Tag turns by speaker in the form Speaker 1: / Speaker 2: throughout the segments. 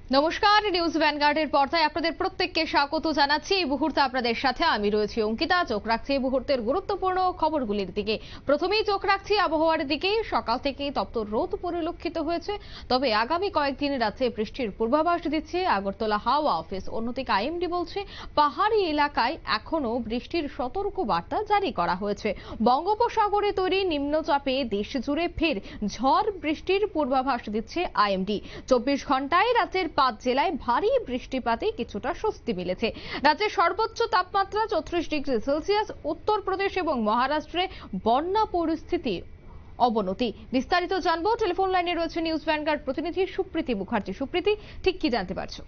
Speaker 1: নমস্কার, নিউজ ভ্যানগার্ডের পর্দায় আপনাদের প্রত্যেককে স্বাগত জানাচ্ছি। এই মুহূর্তে আপনাদের সাথে আমি রয়েছি অঙ্কিতা। চোখ রাখছি এই মুহূর্তের গুরুত্বপূর্ণ খবরগুলির দিকে। প্রথমেই চোখ রাখছি আবহাওয়ার দিকে। সকাল থেকে তপ্ত রোদ পরিলক্ষিত হয়েছে, তবে আগামী কয়েকদিন রাজ্যে বৃষ্টির পূর্বাভাস দিচ্ছে আগরতলা হাওয়া অফিস। অন্যদিকে আইএমডি বলছে পাহাড়ি এলাকায় এখনো বৃষ্টির সতর্ক বার্তা জারি করা হয়েছে। বঙ্গোপসাগরে তৈরি নিম্নচাপে দেশ জুড়ে ফের ঝড় বৃষ্টির পূর্বাভাস দিচ্ছে আইএমডি। 24 ঘন্টায় রাজ্যের 5 জেলায় ভারী বৃষ্টিপাতে কিছুটা স্বস্তি মিলেছে। রাজ্যের সর্বোচ্চ তাপমাত্রা 34 ডিগ্রি সেলসিয়াস। উত্তরপ্রদেশ এবং মহারাষ্ট্রে বন্যা পরিস্থিতি অবনতি। বিস্তারিত জানবো, টেলিফোন লাইনে রয়েছে নিউজ ভ্যানগার্ড প্রতিনিধি সুপ্রীতি মুখার্জি। সুপ্রীতি, ঠিক কি জানতে পারছো?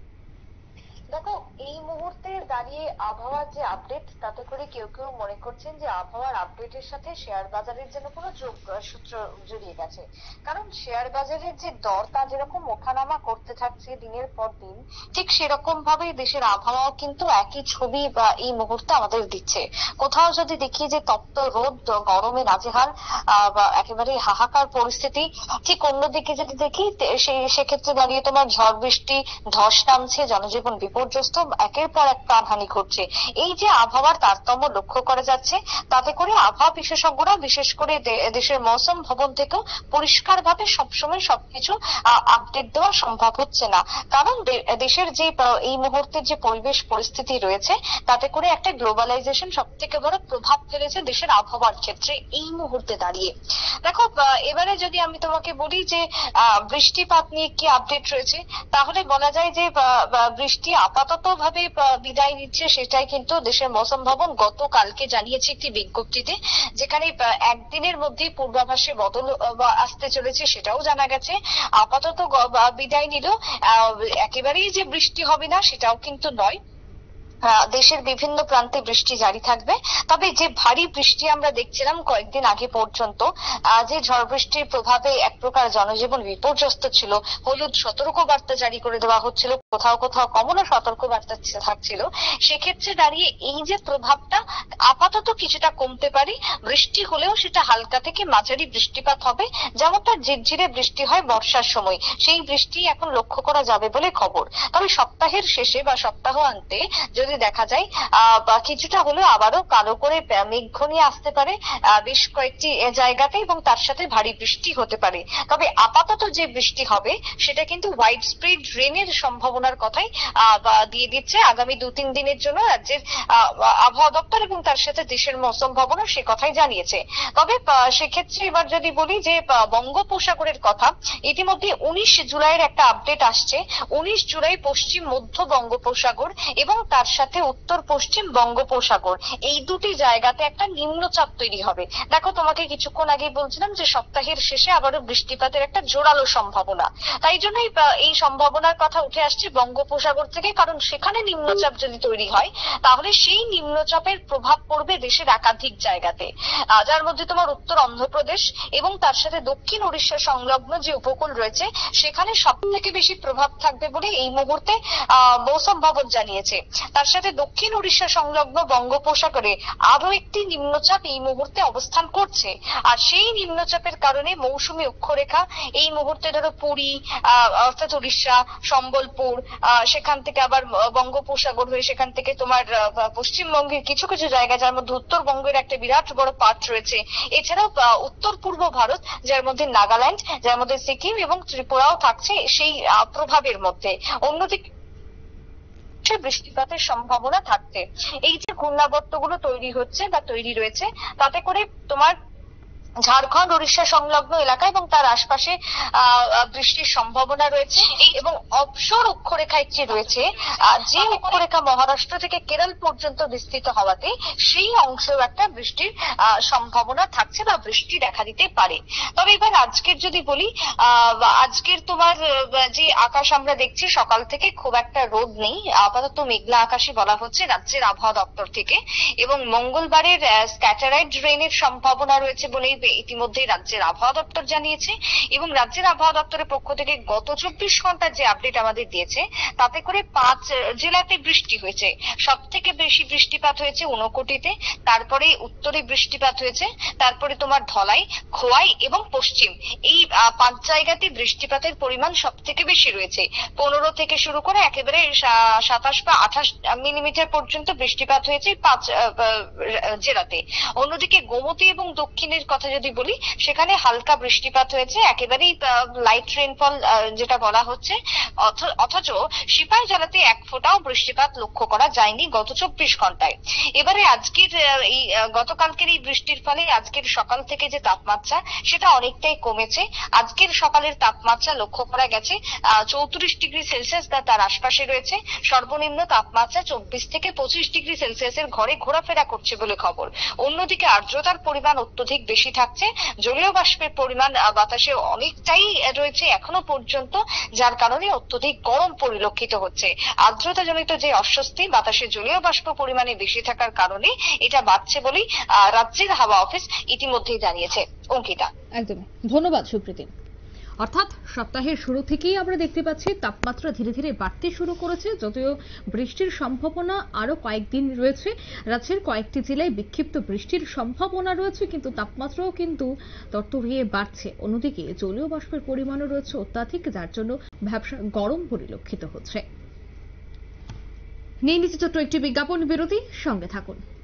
Speaker 2: দেখো, এই মুহূর্তে দাঁড়িয়ে আবহাওয়ার যে আপডেট, তাতে করে কেউ কেউ মনে করছেন যে আবহাওয়ার আপডেটের সাথে শেয়ার বাজারের যেন কোনো সূত্র জড়িয়ে গেছে। কারণ শেয়ার বাজারের যে দর তা যেরকম ওঠানামা করতে থাকছে দিনের পর দিন, ঠিক সেরকম ভাবে দেশের আবহাওয়া কিন্তু একই ছবি বা এই মুহূর্তে আমাদের দিচ্ছে। কোথাও যদি দেখি যে তপ্ত রোদ, গরমে নাজেহাল বা একেবারে হাহাকার পরিস্থিতি, ঠিক অন্যদিকে যদি দেখি সেক্ষেত্রে দাঁড়িয়ে তোমার ঝড় বৃষ্টি, ধস নামছে, জনজীবন বিপর্যস্ত, একের পর এক প্রাণহানি ঘটছে। এই যে আবহাওয়ার তারতম্য লক্ষ্য করা যাচ্ছে, তাতে করে আবহাওয়া বিশেষজ্ঞরা, বিশেষ করে দেশের মৌসুম ভবন থেকেও পরিষ্কার ভাবে সবসময় সবকিছু আপডেট দেওয়া সম্ভব হচ্ছে না। কারণ দেশের যে এই মুহূর্তের যে পরিবেশ পরিস্থিতি রয়েছে, তাতে করে একটা গ্লোবালাইজেশন সব থেকে বড় প্রভাব ফেলেছে দেশের আবহাওয়ার ক্ষেত্রে এই মুহূর্তে দাঁড়িয়ে। দেখো, এবারে যদি আমি তোমাকে বলি যে বৃষ্টিপাত নিয়ে কি আপডেট রয়েছে, তাহলে বলা যায় যে বৃষ্টি আপাতত ভাবে বিদায় নিচ্ছে। সেটাই কিন্তু দেশের মৌসুম ভবন গতকালকে জানিয়েছে একটি বিজ্ঞপ্তিতে, যেখানে একদিনের মধ্যে পূর্বাভাসে বদল আসতে চলেছে সেটাও জানা গেছে। আপাতত বিদায় নিল, একেবারেই যে বৃষ্টি হবে না সেটাও কিন্তু নয়। দেশের বিভিন্ন প্রান্তে বৃষ্টি জারি থাকবে। তবে যে ভারী বৃষ্টি আমরা দেখছিলাম কয়েকদিন আগে পর্যন্ত, যে ঝড় বৃষ্টির প্রভাবে এক প্রকার জনজীবন বিপর্যস্ত ছিল, হলুদ সতর্ক বার্তা জারি করে দেওয়া হচ্ছিল, কোথাও কোথাও কমলা সতর্ক বার্তা থাকছিল, সেক্ষেত্রে দাঁড়িয়ে এই যে প্রভাবটা আপাতত কিছুটা কমতে পারে। বৃষ্টি হলেও সেটা হালকা থেকে মাঝারি বৃষ্টিপাত হবে, যেমনটা ঝিরঝিরে বৃষ্টি হয় বর্ষার সময়, সেই বৃষ্টি এখন লক্ষ্য করা যাবে বলে খবর। তবে সপ্তাহের শেষে বা সপ্তাহ আন্তে যদি দেখা যায় কিছুটা হলেও আবারও কালো করে মেঘ ঘনিয়ে আসতে পারে বেশ কয়েকটি জায়গাতে, এবং তার সাথে ভারী বৃষ্টি হতে পারে। তবে আপাতত যে বৃষ্টি হবে সেটা কিন্তু ওয়াইড স্প্রেড রেনের সম্ভাবনার কথাই দিয়ে দিচ্ছে আগামী 2-3 দিনের জন্য রাজ্যের আবহাওয়া দপ্তর, এবং তার সাথে দেশের মৌসুম ভবনও সে কথাই জানিয়েছে। তবে সেক্ষেত্রে এবার যদি বলি যে বঙ্গোপসাগরের কথা, ইতিমধ্যে 19 জুলাইয়ের একটা আপডেট আসছে। 19 জুলাই পশ্চিম মধ্য বঙ্গোপসাগর এবং তার সাথে উত্তর পশ্চিম বঙ্গোপসাগর, এই দুটি জায়গাতে একটা নিম্নচাপ তৈরি হবে। দেখো, তোমাকে কিছুক্ষণ আগেই বলছিলাম যে সপ্তাহের শেষে আবারও বৃষ্টিপাতের একটা জোরালো সম্ভাবনা। তাই জন্যই এই সম্ভাবনার কথা উঠে আসছে বঙ্গোপসাগর থেকে, কারণ সেখানে নিম্নচাপ যদি তৈরি হয় তাহলে সেই নিম্নচাপের প্রভাব পড়বে দেশের একাধিক জায়গাতে, যার মধ্যে তোমার উত্তর অন্ধ্রপ্রদেশ এবং তার সাথে দক্ষিণ উড়িষ্যা সংলগ্ন যে উপকূল রয়েছে সেখানে সব থেকে বেশি প্রভাব থাকবে বলে এই মুহূর্তে মৌসুম ভবন জানিয়েছে। তার সাথে দক্ষিণ উড়িষ্যা সংলগ্ন বঙ্গোপসাগরে আরো একটি নিম্নচাপ এই মুহূর্তে অবস্থান করছে, আর সেই নিম্নচাপের কারণে মৌসুমী অক্ষরেখা এই মুহূর্তে ধরো পুরী, অর্থাৎ উড়িষ্যা, সম্বলপুর, সেখান থেকে আবার বঙ্গোপসাগর হয়ে সেখান থেকে তোমার পশ্চিমবঙ্গের কিছু কিছু জায়গা, যার মধ্যে উত্তরবঙ্গের একটা বিরাট বড় পার্ট রয়েছে, এছাড়াও উত্তর পূর্ব ভারত, যার মধ্যে নাগাল্যান্ড, যার মধ্যে সিকিম এবং ত্রিপুরাও থাকছে সেই প্রভাবের মধ্যে। অন্যদিকে বৃষ্টিপাতের সম্ভাবনা থাকছে। এই যে ঘূর্ণাবর্তগুলো তৈরি হচ্ছে বা তৈরি রয়েছে, তাতে করে তোমার ঝাড়খণ্ড, উড়িষ্যা সংলগ্ন এলাকা এবং তার আশপাশে বৃষ্টির সম্ভাবনা রয়েছে। এবং অবসর অক্ষরেখা একটি রয়েছে, যে অক্ষরেখা মহারাষ্ট্র থেকে কেরল পর্যন্ত বিস্তৃত হওয়াতে সেই অংশেও একটা বৃষ্টির সম্ভাবনা থাকছে বা বৃষ্টি দেখা দিতে পারে। তবে এবার আজকের যদি বলি, আজকের তোমার যে আকাশ আমরা দেখছি সকাল থেকে খুব একটা রোদ নেই, আপাতত মেঘলা আকাশই বলা হচ্ছে রাজ্যের আবহাওয়া দপ্তর থেকে, এবং মঙ্গলবারের স্ক্যাটারাইড রেনের সম্ভাবনা রয়েছে বলেই ইতিমধ্যেই রাজ্যের আবহাওয়া দপ্তর জানিয়েছে, এবং রাজ্যের আবহাওয়া দপ্তরের পক্ষ থেকে গত 24 ঘন্টার যে আপডেট আমাদের দিয়েছে তাতে করে 5 জেলাতে বৃষ্টি হয়েছে। সব থেকে বেশি বৃষ্টিপাত হয়েছে ঊনকোটিতে, তারপরে উত্তরে বৃষ্টিপাত হয়েছে, তারপরে তোমার ধলাই, খোয়াই এবং পশ্চিম, এই 5 জায়গাতে বৃষ্টিপাতের পরিমাণ সব থেকে বেশি রয়েছে। 15 থেকে শুরু করে একেবারে 27 বা 28 মিলিমিটার পর্যন্ত বৃষ্টিপাত হয়েছে 5 জেলাতে। অন্যদিকে গোমতী এবং দক্ষিণের কথা যদি বলি, সেখানে হালকা বৃষ্টিপাত হয়েছে, একেবারেই লাইট রেইনফল যেটা বলা হচ্ছে। অথচ সিপাহী জেলাতে 1 ফোঁটাও বৃষ্টিপাত লক্ষ্য করা যায়নি গত 24 ঘন্টায়। এবারে আজকের এই গতকালকের এই বৃষ্টির ফলে আজকের সকাল থেকে যে তাপমাত্রা সেটা অনেকটাই কমেছে। আজকের সকালের তাপমাত্রা লক্ষ্য করা গেছে 34 ডিগ্রি সেলসিয়াস বা তার আশপাশে রয়েছে। সর্বনিম্ন তাপমাত্রা 24 থেকে 25 ডিগ্রি সেলসিয়াসের ঘরে ঘোরাফেরা করছে বলে খবর। অন্যদিকে আর্দ্রতার পরিমাণ অত্যধিক বেশি থাকছে, জলীয় বাষ্পের পরিমাণ বাতাসে অনেকটাই রয়েছে এখনো পর্যন্ত, যার কারণে অত্যধিক গরম পরিলক্ষিত হচ্ছে। আর্দ্রতাজনিত যে অস্বস্তি, বাতাসে জলীয় বাষ্প পরিমাণে বেশি থাকার কারণে এটা বাড়ছে বলেই রাজ্যের হাওয়া অফিস ইতিমধ্যেই জানিয়েছে। অঙ্কিতা,
Speaker 1: একদমই ধন্যবাদ সুপ্রীতি। অর্থাৎ সপ্তাহের শুরু থেকেই আমরা দেখতে পাচ্ছি তাপমাত্রা ধীরে ধীরে বাড়তে শুরু করেছে, যদিও বৃষ্টির সম্ভাবনা আরো কয়েকদিন রয়েছে। রাজ্যের কয়েকটি জেলায় বিক্ষিপ্ত বৃষ্টির সম্ভাবনা রয়েছে, কিন্তু তাপমাত্রাও কিন্তু তরতরিয়ে বাড়ছে। অন্যদিকে জলীয় বাষ্পের পরিমাণও রয়েছে অত্যাধিক, যার জন্য ভ্যাপসা গরম পরিলক্ষিত হচ্ছে। নিয়ে নিচ্ছে ছোট্ট একটি বিজ্ঞাপন বিরতি, সঙ্গে থাকুন।